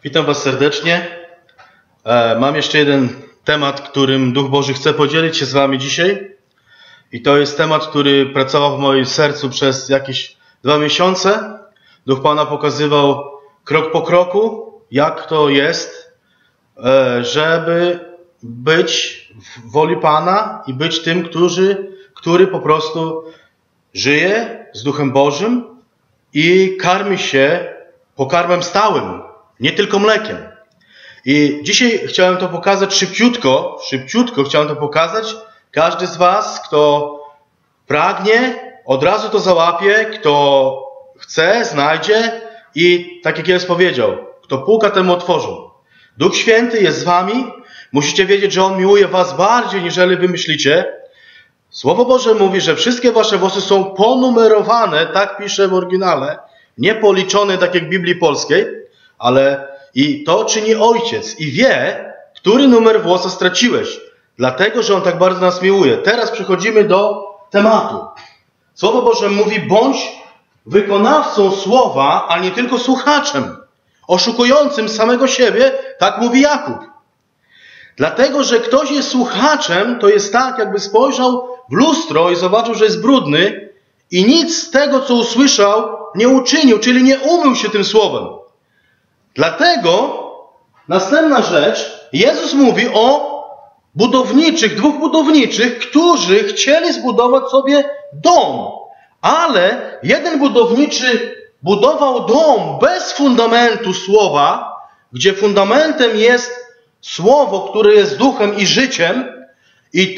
Witam Was serdecznie. Mam jeszcze jeden temat, którym Duch Boży chce podzielić się z Wami dzisiaj. I to jest temat, który pracował w moim sercu przez jakieś 2 miesiące. Duch Pana pokazywał krok po kroku, jak to jest, żeby być w woli Pana i być tym, który po prostu żyje z Duchem Bożym i karmi się pokarmem stałym, nie tylko mlekiem. I dzisiaj chciałem to pokazać szybciutko chciałem to pokazać. Każdy z Was, kto pragnie, od razu to załapie, kto chce, znajdzie i tak jak Jezus powiedział, kto puka, temu otworzą. Duch Święty jest z Wami. Musicie wiedzieć, że On miłuje Was bardziej, niżeli Wy myślicie. Słowo Boże mówi, że wszystkie Wasze włosy są ponumerowane, tak pisze w oryginale, nie policzone tak jak w Biblii Polskiej, ale i to czyni Ojciec i wie, który numer włosa straciłeś. Dlatego, że On tak bardzo nas miłuje. Teraz przechodzimy do tematu. Słowo Boże mówi, bądź wykonawcą słowa, a nie tylko słuchaczem, oszukującym samego siebie, tak mówi Jakub. Dlatego, że ktoś jest słuchaczem, to jest tak, jakby spojrzał w lustro i zobaczył, że jest brudny i nic z tego, co usłyszał, nie uczynił, czyli nie umył się tym słowem. Dlatego następna rzecz, Jezus mówi o dwóch budowniczych, którzy chcieli zbudować sobie dom. Ale jeden budowniczy budował dom bez fundamentu słowa, gdzie fundamentem jest słowo, które jest duchem i życiem. I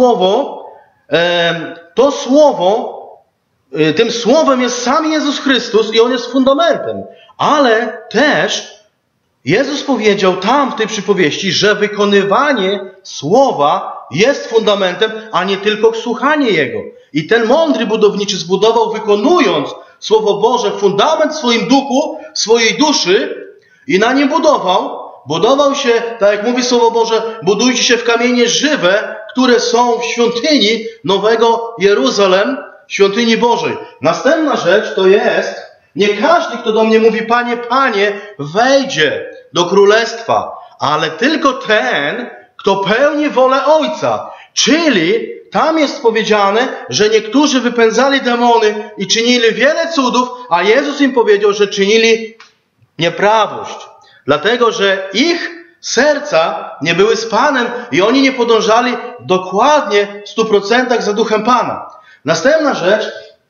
tym słowem jest sam Jezus Chrystus i On jest fundamentem. Ale też Jezus powiedział tam w tej przypowieści, że wykonywanie słowa jest fundamentem, a nie tylko słuchanie Jego. I ten mądry budowniczy zbudował, wykonując Słowo Boże, fundament w swoim duchu, w swojej duszy i na nim budował się, tak jak mówi Słowo Boże, budujcie się w kamienie żywe, które są w świątyni Nowego Jeruzalem, świątyni Bożej. Następna rzecz to jest, nie każdy, kto do mnie mówi, Panie, Panie, wejdzie do królestwa, ale tylko ten, kto pełni wolę Ojca. Czyli tam jest powiedziane, że niektórzy wypędzali demony i czynili wiele cudów, a Jezus im powiedział, że czynili nieprawość. Dlatego, że ich serca nie były z Panem i oni nie podążali dokładnie w 100% za Duchem Pana. Następna rzecz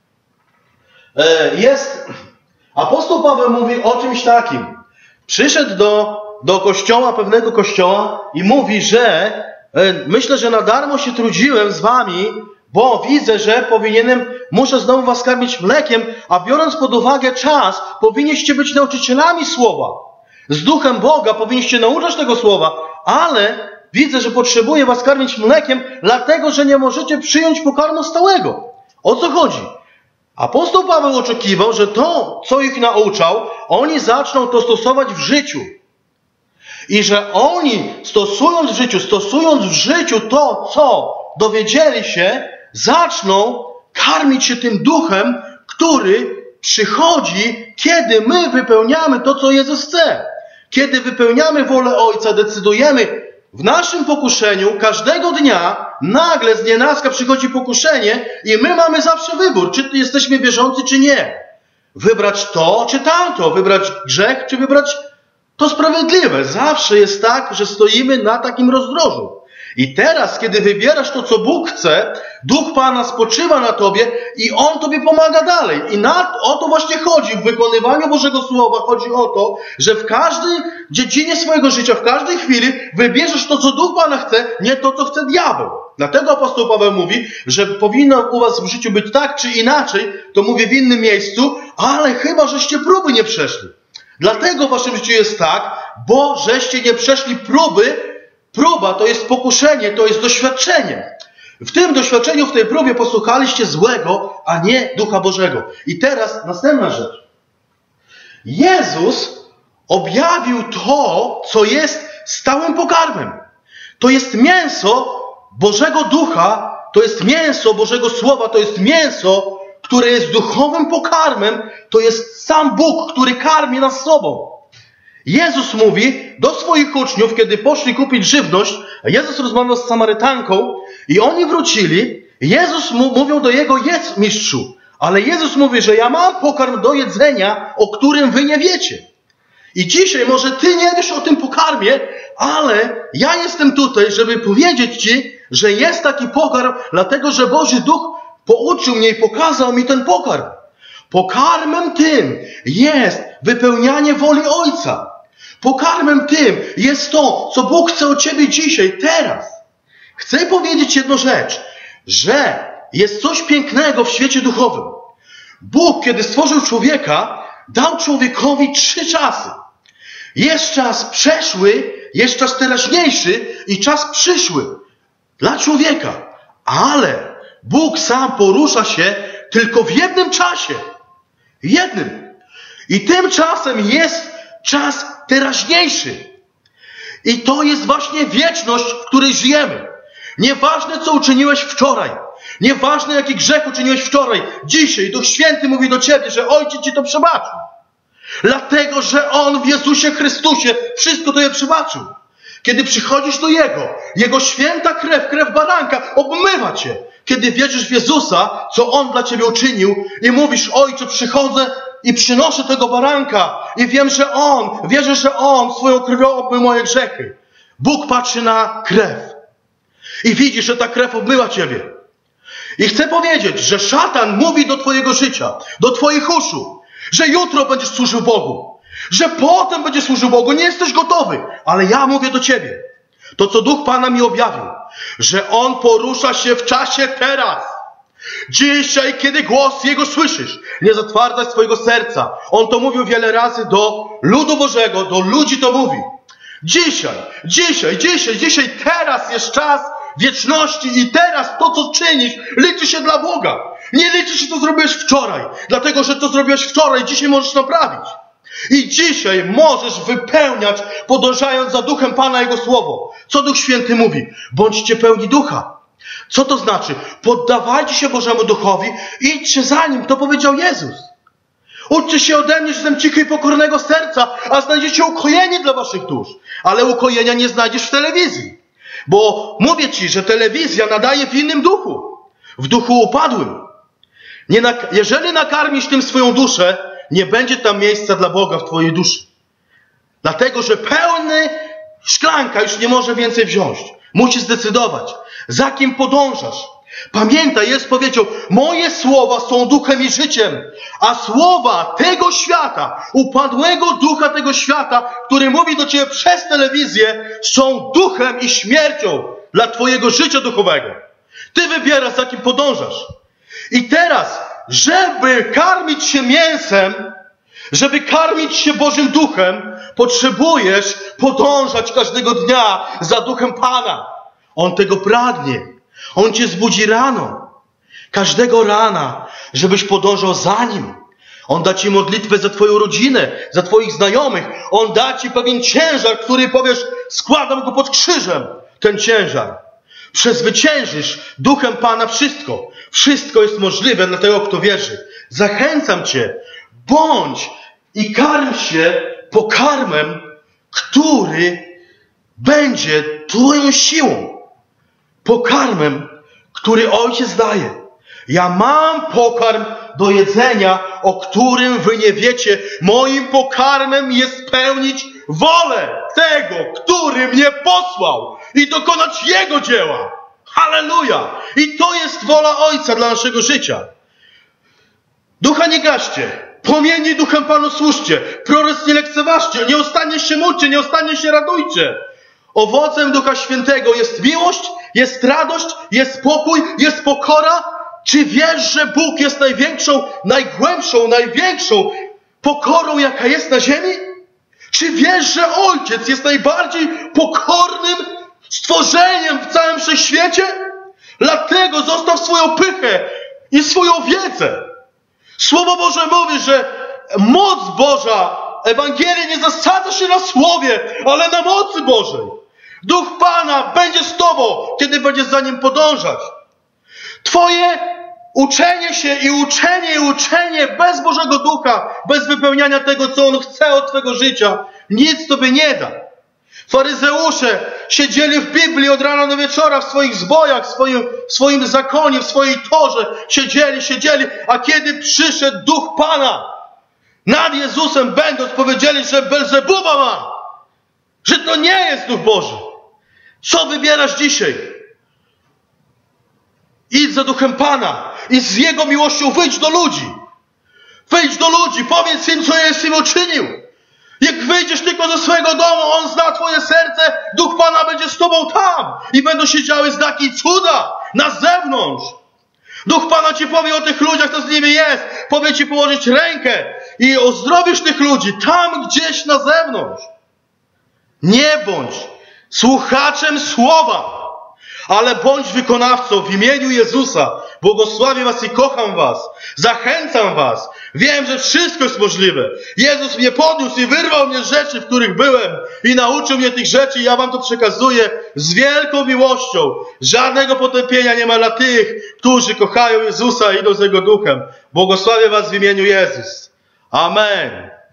jest, apostoł Paweł mówi o czymś takim. Przyszedł do kościoła, pewnego kościoła i mówi, że myślę, że na darmo się trudziłem z wami, bo widzę, że muszę znowu was karmić mlekiem, a biorąc pod uwagę czas, powinniście być nauczycielami słowa. Z Duchem Boga powinniście nauczać tego słowa, ale widzę, że potrzebuję was karmić mlekiem, dlatego, że nie możecie przyjąć pokarmu stałego. O co chodzi? Apostoł Paweł oczekiwał, że to, co ich nauczał, oni zaczną to stosować w życiu. I że oni stosując w życiu to, co dowiedzieli się, zaczną karmić się tym duchem, który przychodzi, kiedy my wypełniamy to, co Jezus chce. Kiedy wypełniamy wolę Ojca, decydujemy w naszym pokuszeniu, każdego dnia, nagle z nienacka przychodzi pokuszenie i my mamy zawsze wybór, czy jesteśmy wierzący, czy nie. Wybrać to, czy tamto. Wybrać grzech, czy wybrać to sprawiedliwe. Zawsze jest tak, że stoimy na takim rozdrożu. I teraz, kiedy wybierasz to, co Bóg chce, Duch Pana spoczywa na tobie i On tobie pomaga dalej. I o to właśnie chodzi. W wykonywaniu Bożego Słowa chodzi o to, że w każdej dziedzinie swojego życia, w każdej chwili wybierzesz to, co Duch Pana chce, nie to, co chce diabeł. Dlatego apostoł Paweł mówi, że powinno u was w życiu być tak czy inaczej, to mówię w innym miejscu, ale chyba, żeście próby nie przeszli. Dlatego w waszym życiu jest tak, bo żeście nie przeszli próby. Próba to jest pokuszenie, to jest doświadczenie. W tym doświadczeniu, w tej próbie posłuchaliście złego, a nie Ducha Bożego. I teraz następna rzecz. Jezus objawił to, co jest stałym pokarmem. To jest mięso Bożego Ducha, to jest mięso Bożego Słowa, to jest mięso, które jest duchowym pokarmem, to jest sam Bóg, który karmi nas sobą. Jezus mówi do swoich uczniów, kiedy poszli kupić żywność, Jezus rozmawiał z Samarytanką i oni wrócili. Jezus mówił do jego: jedz, mistrzu. Ale Jezus mówi, że ja mam pokarm do jedzenia, o którym wy nie wiecie. I dzisiaj może ty nie wiesz o tym pokarmie, ale ja jestem tutaj, żeby powiedzieć ci, że jest taki pokarm, dlatego że Boży Duch pouczył mnie i pokazał mi ten pokarm. Pokarmem tym jest wypełnianie woli Ojca. Pokarmem tym jest to, co Bóg chce od ciebie dzisiaj, teraz. Chcę powiedzieć jedną rzecz, że jest coś pięknego w świecie duchowym. Bóg, kiedy stworzył człowieka, dał człowiekowi 3 czasy. Jest czas przeszły, jest czas teraźniejszy i czas przyszły dla człowieka. Ale Bóg sam porusza się tylko w jednym czasie. Jednym. I tym czasem jest czas teraźniejszy. I to jest właśnie wieczność, w której żyjemy. Nieważne, co uczyniłeś wczoraj. Nieważne, jaki grzech uczyniłeś wczoraj. Dzisiaj Duch Święty mówi do ciebie, że Ojciec ci to przebaczył. Dlatego, że On w Jezusie Chrystusie wszystko to je przebaczył. Kiedy przychodzisz do Jego święta krew, krew baranka obmywa cię. Kiedy wierzysz w Jezusa, co On dla ciebie uczynił i mówisz: Ojcze, przychodzę i przynoszę tego baranka i wierzę, że On swoją krwią obmył moje grzechy. Bóg patrzy na krew i widzi, że ta krew obmyła ciebie. I chcę powiedzieć, że szatan mówi do twojego życia, do twoich uszu, że jutro będziesz służył Bogu, że potem będziesz służył Bogu, nie jesteś gotowy. Ale ja mówię do ciebie, to co Duch Pana mi objawił, że On porusza się w czasie teraz. Dzisiaj, kiedy głos Jego słyszysz, nie zatwardzaj swojego serca. On to mówił wiele razy do ludu Bożego, do ludzi to mówi. Dzisiaj, teraz jest czas wieczności i teraz to, co czynisz, liczy się dla Boga. Nie liczy się, co zrobiłeś wczoraj, dlatego, że to zrobiłeś wczoraj, dzisiaj możesz naprawić. I dzisiaj możesz wypełniać, podążając za Duchem Pana Jego Słowo. Co Duch Święty mówi? Bądźcie pełni Ducha. Co to znaczy? Poddawajcie się Bożemu Duchowi, idźcie za Nim, to powiedział Jezus. Uczcie się ode mnie, że jestem cichy i pokornego serca, a znajdziecie ukojenie dla waszych dusz. Ale ukojenia nie znajdziesz w telewizji. Bo mówię ci, że telewizja nadaje w innym duchu. W duchu upadłym. Jeżeli nakarmisz tym swoją duszę, nie będzie tam miejsca dla Boga w twojej duszy. Dlatego, że pełny szklanka już nie może więcej wziąć. Musisz zdecydować, za kim podążasz. Pamiętaj, Jezus powiedział: moje słowa są duchem i życiem, a słowa tego świata, upadłego ducha tego świata, który mówi do ciebie przez telewizję, są duchem i śmiercią dla twojego życia duchowego. Ty wybierasz, za kim podążasz. I teraz, żeby karmić się mięsem, żeby karmić się Bożym Duchem, potrzebujesz podążać każdego dnia za Duchem Pana. On tego pragnie. On cię zbudzi rano. Każdego rana, żebyś podążał za Nim. On da ci modlitwę za twoją rodzinę, za twoich znajomych. On da ci pewien ciężar, który powiesz: składam go pod krzyżem. Ten ciężar. Przezwyciężysz Duchem Pana wszystko. Wszystko jest możliwe dla tego, kto wierzy. Zachęcam cię, bądź i karm się pokarmem, który będzie twoją siłą. Pokarmem, który Ojciec daje. Ja mam pokarm do jedzenia, o którym wy nie wiecie. Moim pokarmem jest pełnić wolę tego, który mnie posłał i dokonać Jego dzieła. Halleluja! I to jest wola Ojca dla naszego życia. Ducha nie gaście. Płomieni Duchem Panu służcie. Proroc nie lekceważcie. Nieustannie się módlcie, nieustannie się radujcie. Owocem Ducha Świętego jest miłość, jest radość, jest spokój, jest pokora. Czy wiesz, że Bóg jest największą, największą pokorą, jaka jest na ziemi? Czy wiesz, że Ojciec jest najbardziej pokornym stworzeniem w całym wszechświecie? Dlatego zostaw swoją pychę i swoją wiedzę. Słowo Boże mówi, że moc Boża, Ewangelia nie zasadza się na słowie, ale na mocy Bożej. Duch Pana będzie z tobą, kiedy będziesz za Nim podążać. Twoje uczenie się i uczenie bez Bożego Ducha, bez wypełniania tego, co On chce od twojego życia, nic Tobie nie da. Faryzeusze siedzieli w Biblii od rana do wieczora, w swoich zbojach, w swoim zakonie, w swojej torze. Siedzieli, a kiedy przyszedł Duch Pana nad Jezusem będąc, powiedzieli, że Belzebuba ma, że to nie jest Duch Boży. Co wybierasz dzisiaj? Idź za Duchem Pana i z Jego miłością wyjdź do ludzi. Wyjdź do ludzi, powiedz im, co jest im uczynił. Jak wyjdziesz tylko ze swojego domu, On zna Twoje serce, Duch Pana będzie z Tobą tam i będą się działy znaki i cuda na zewnątrz. Duch Pana Ci powie o tych ludziach, co z nimi jest. Powie Ci położyć rękę i ozdrowisz tych ludzi tam gdzieś na zewnątrz. Nie bądź słuchaczem słowa, ale bądź wykonawcą w imieniu Jezusa. Błogosławię Was i kocham Was. Zachęcam Was. Wiem, że wszystko jest możliwe. Jezus mnie podniósł i wyrwał mnie z rzeczy, w których byłem i nauczył mnie tych rzeczy i ja Wam to przekazuję z wielką miłością. Żadnego potępienia nie ma dla tych, którzy kochają Jezusa i idą z Jego Duchem. Błogosławię Was w imieniu Jezus. Amen.